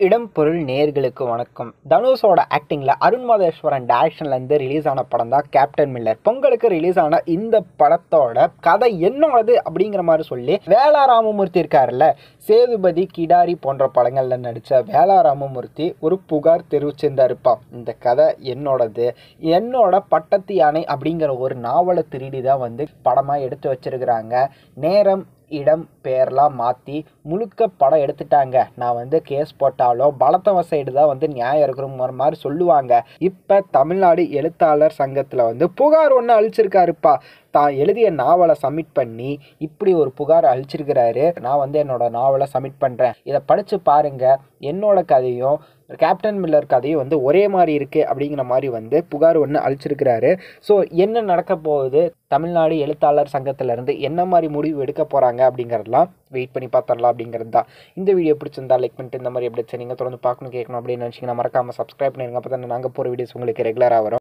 இடம் பொருள் நேர்களுக்கு வணக்கம். தனுஷோட ஆக்டிங்கில் அருண் மாதேஸ்வரன் டைரக்ஷன்லேருந்து ரிலீஸ் ஆன படம் தான் கேப்டன் மில்லர். பொங்கலுக்கு ரிலீஸ் ஆன இந்த படத்தோட கதை என்னோடது அப்படிங்கிற மாதிரி சொல்லி வேலா ராமமூர்த்தி இருக்காருல்ல, சேதுபதி, கிடாரி போன்ற படங்களில் நடித்த வேலா ராமமூர்த்தி ஒரு புகார் தெரிவிச்சிருந்தாருப்பா. இந்த கதை என்னோடது, என்னோட பட்டத்து யானை அப்படிங்கிற ஒரு நாவலை திருடி தான் வந்து படமாக எடுத்து வச்சிருக்கிறாங்க. நேரம் இடம் பேர்லாம் மாற்றி முழுக்க படம் எடுத்துட்டாங்க. நான் வந்து கேஸ் போட்டாலும் பலத்தவ சைடு தான் வந்து நியாயம் இருக்கிற மாதிரி சொல்லுவாங்க. இப்போ தமிழ்நாடு எழுத்தாளர் சங்கத்தில் வந்து புகார் ஒன்று அழிச்சிருக்காருப்பா. தான் எழுதிய நாவலை சப்மிட் பண்ணி இப்படி ஒரு புகார் அழிச்சிருக்கிறாரு. நான் வந்து என்னோட நாவலை சப்மிட் பண்ணுறேன், இதை படித்து பாருங்கள், என்னோட கதையும் கேப்டன் மில்லர் கதையும் வந்து ஒரே மாதிரி இருக்குது அப்படிங்கிற மாதிரி வந்து புகார் ஒன்று அழிச்சிருக்கிறாரு. ஸோ என்ன நடக்க போகுது, தமிழ்நாடு எழுத்தாளர் சங்கத்திலேருந்து என்ன மாதிரி முடிவு எடுக்க போகிறாங்க அப்படிங்கிறதெல்லாம் வெயிட் பண்ணி பார்த்துடலாம் அப்படிங்கிறது தான். இந்த வீடியோ பிடிச்சிருந்தா லைக் பண்ணிட்டு இந்த மாதிரி எப்படி நீங்கள் தொடர்ந்து பார்க்கணும் கேட்கணும் அப்படின்னு நினச்சிங்கன்னா மறக்காமல் சப்ஸ்கிரைப் பண்ணிடுங்க. அப்போ தான் நாங்கள் போகிற வீடியோஸ் உங்களுக்கு ரெகுலராக வரும்.